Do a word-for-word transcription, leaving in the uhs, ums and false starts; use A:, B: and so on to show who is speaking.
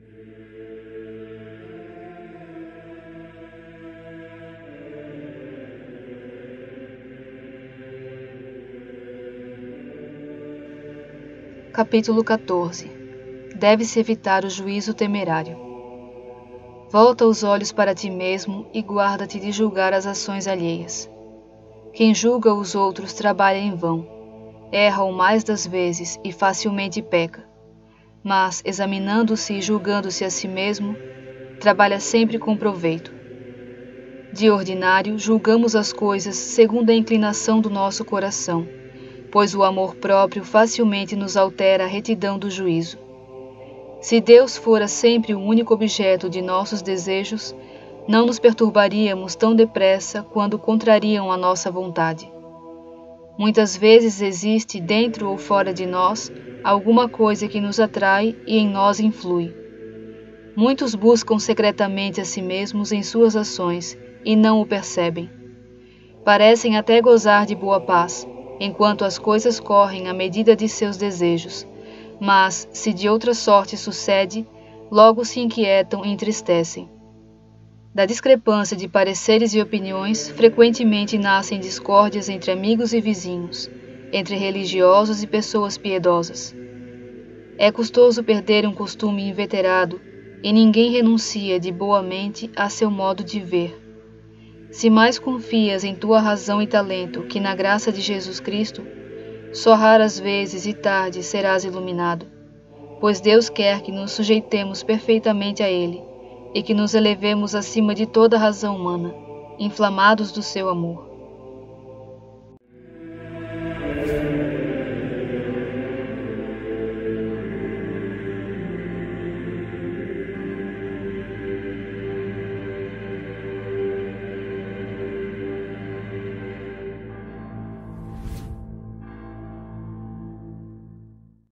A: Capítulo quatorze. Deve-se evitar o juízo temerário. Volta os olhos para ti mesmo e guarda-te de julgar as ações alheias. Quem julga os outros trabalha em vão, erra o mais das vezes e facilmente peca. Mas, examinando-se e julgando-se a si mesmo, trabalha sempre com proveito. De ordinário, julgamos as coisas segundo a inclinação do nosso coração, pois o amor próprio facilmente nos altera a retidão do juízo. Se Deus fora sempre o único objeto de nossos desejos, não nos perturbaríamos tão depressa quando contrariam a nossa vontade. Muitas vezes existe dentro ou fora de nós alguma coisa que nos atrai e em nós influi. Muitos buscam secretamente a si mesmos em suas ações e não o percebem. Parecem até gozar de boa paz, enquanto as coisas correm à medida de seus desejos, mas, se de outra sorte sucede, logo se inquietam e entristecem. Da discrepância de pareceres e opiniões, frequentemente nascem discórdias entre amigos e vizinhos, entre religiosos e pessoas piedosas. É custoso perder um costume inveterado, e ninguém renuncia de boa mente a seu modo de ver. Se mais confias em tua razão e talento que na graça de Jesus Cristo, só raras vezes e tarde serás iluminado, pois Deus quer que nos sujeitemos perfeitamente a Ele e que nos elevemos acima de toda razão humana, inflamados do seu amor.